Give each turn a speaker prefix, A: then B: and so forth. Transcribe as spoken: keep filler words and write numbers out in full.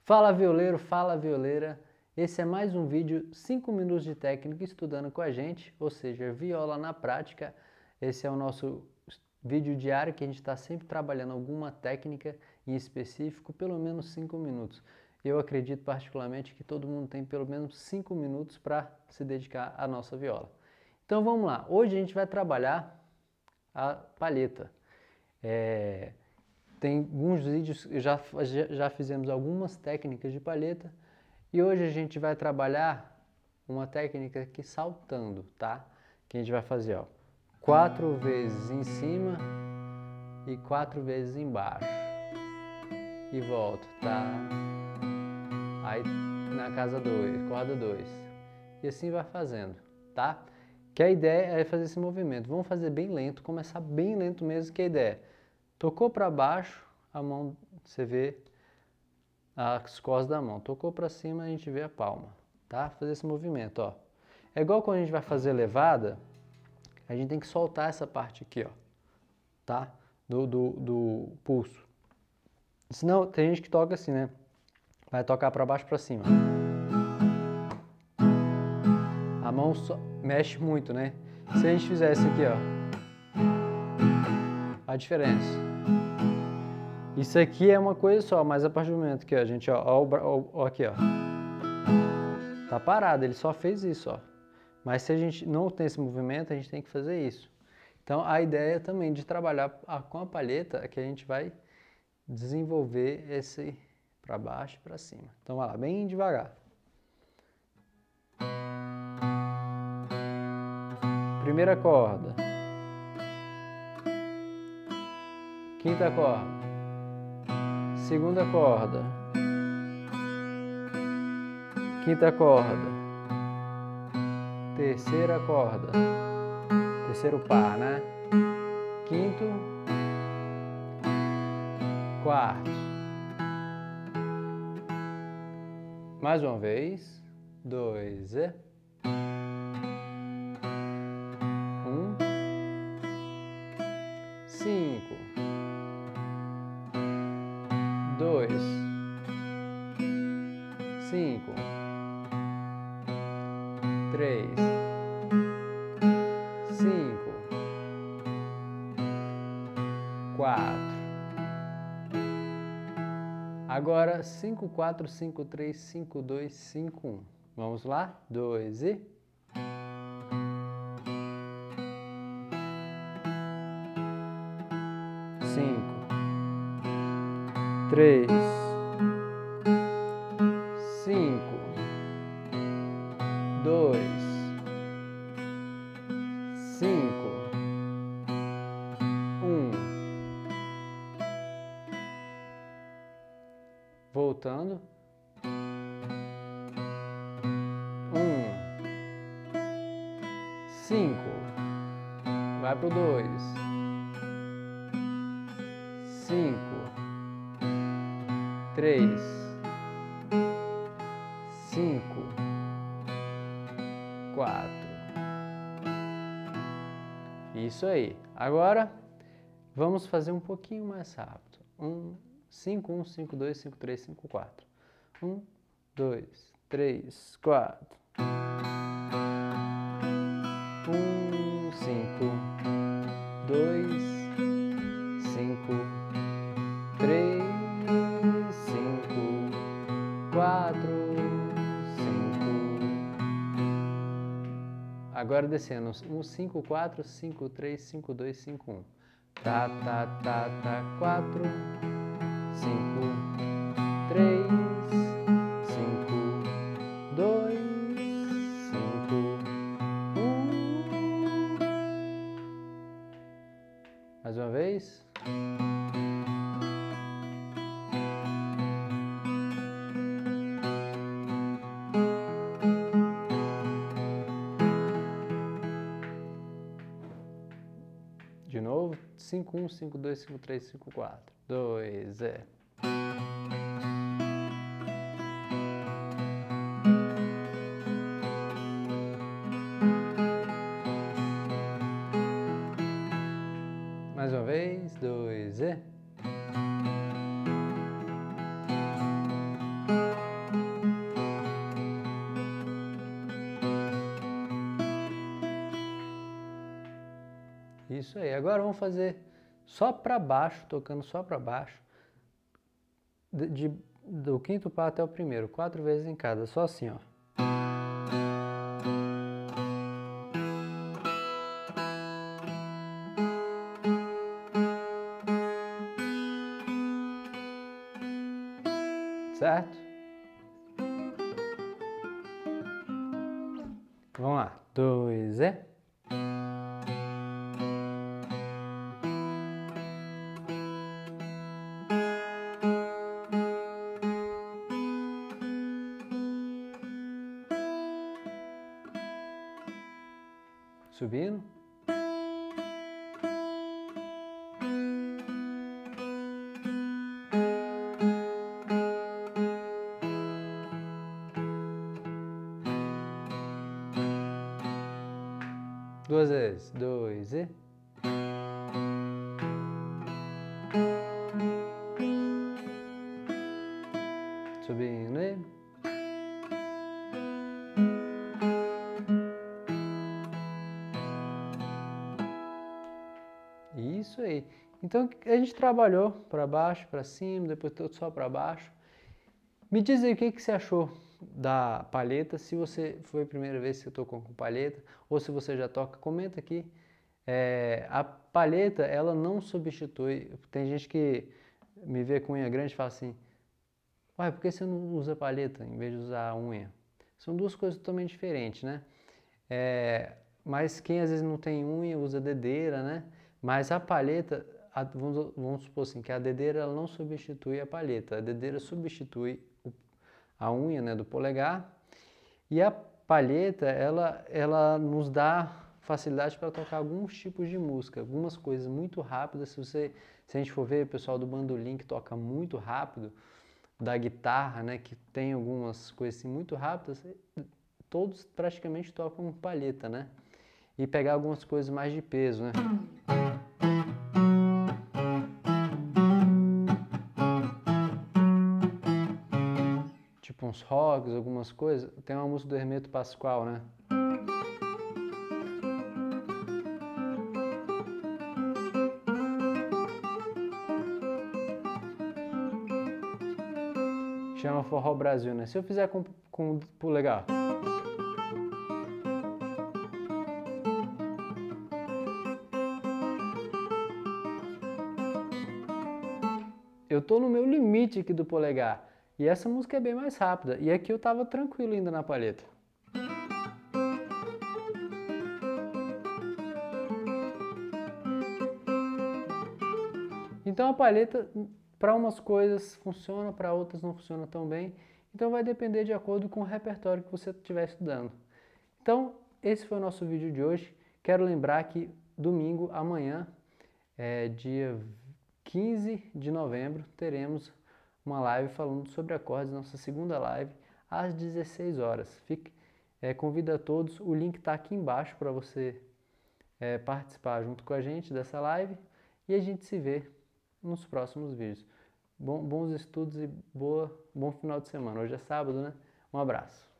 A: Fala violeiro, fala violeira, esse é mais um vídeo cinco minutos de técnica estudando com a gente, ou seja, viola na prática. Esse é o nosso vídeo diário que a gente está sempre trabalhando alguma técnica em específico, pelo menos cinco minutos. Eu acredito particularmente que todo mundo tem pelo menos cinco minutos para se dedicar à nossa viola. Então vamos lá, hoje a gente vai trabalhar a palheta. É... Tem alguns vídeos, já, já fizemos algumas técnicas de palheta e hoje a gente vai trabalhar uma técnica aqui saltando, tá? Que a gente vai fazer, ó, quatro vezes em cima e quatro vezes embaixo e volto, tá? Aí na casa dois, corda dois e assim vai fazendo, tá? Que a ideia é fazer esse movimento. Vamos fazer bem lento, começar bem lento mesmo, que a ideia é tocou para baixo, a mão, você vê as costas da mão. Tocou para cima, a gente vê a palma, tá? Fazer esse movimento, ó. É igual quando a gente vai fazer levada, a gente tem que soltar essa parte aqui, ó, tá? Do, do, do pulso. Senão, tem gente que toca assim, né? Vai tocar para baixo para cima. A mão só mexe muito, né? Se a gente fizesse aqui, ó, a diferença. Isso aqui é uma coisa só, mas a partir do momento que a gente, ó, ó, ó, ó aqui, ó, tá parado, ele só fez isso, ó. Mas se a gente não tem esse movimento, a gente tem que fazer isso. Então a ideia também de trabalhar com a palheta é que a gente vai desenvolver esse para baixo e para cima. Então vai lá, bem devagar. Primeira corda. Quinta corda. Segunda corda, quinta corda, terceira corda, terceiro par, né? Quinto, quarto. Mais uma vez, dois e um, cinco. Dois, cinco, três, cinco, quatro. Agora cinco, quatro, cinco, três, cinco, dois, cinco, um. Vamos lá? Dois e cinco. Três, cinco, dois, cinco, um. Voltando. Um, cinco. Vai pro dois. Cinco. Três, cinco, quatro. Isso aí. Agora vamos fazer um pouquinho mais rápido. Um, cinco, um, cinco, dois, cinco, três, cinco, quatro. Um, dois, três, quatro. Um, cinco, dois, cinco, três. Quatro, cinco. Agora descendo. Um, cinco, quatro, cinco, três, cinco, dois, cinco, um. Tá, tá, tá, tá. Quatro, cinco, três, cinco, dois, cinco, um. Mais uma vez. De novo, cinco, um, cinco, dois, cinco, três, cinco, quatro. Dois, é. Mais uma vez, dois, e. Isso aí. Agora vamos fazer só para baixo, tocando só para baixo, de, de, do quinto par até o primeiro, quatro vezes em cada, só assim, ó. Certo? Vamos lá. Dois e... Subindo. Duas vezes. Dois e... Subindo e... Isso aí. Então a gente trabalhou para baixo, para cima, depois tudo só para baixo. Me diz aí o que, que você achou da palheta, se você foi a primeira vez que você tocou com palheta, ou se você já toca, comenta aqui. É, a palheta, ela não substitui, tem gente que me vê com unha grande e fala assim, uai, por que você não usa palheta em vez de usar a unha? São duas coisas totalmente diferentes, né? É, mas quem às vezes não tem unha, usa dedeira, né? Mas a palheta, a, vamos, vamos supor assim, que a dedeira ela não substitui a palheta, a dedeira substitui o, a unha, né, do polegar, e a palheta, ela, ela nos dá facilidade para tocar alguns tipos de música, algumas coisas muito rápidas. Se, você, se a gente for ver o pessoal do bandolim que toca muito rápido, da guitarra, né, que tem algumas coisas assim muito rápidas, todos praticamente tocam palheta, né? E pegar algumas coisas mais de peso, né? Tipo uns rocks, algumas coisas. Tem uma música do Hermeto Pascoal, né? Chama Forró Brasil, né? Se eu fizer com, com polegar. Eu tô no meu limite aqui do polegar. E essa música é bem mais rápida. E aqui eu tava tranquilo ainda na palheta. Então a palheta, para umas coisas funciona, para outras não funciona tão bem. Então vai depender de acordo com o repertório que você estiver estudando. Então, esse foi o nosso vídeo de hoje. Quero lembrar que domingo, amanhã, é dia quinze de novembro, teremos uma live falando sobre acordes, nossa segunda live, às dezesseis horas. Fique, é, convido a todos, o link está aqui embaixo para você é, participar junto com a gente dessa live e a gente se vê nos próximos vídeos. Bom, bons estudos e boa, bom final de semana. Hoje é sábado, né? Um abraço.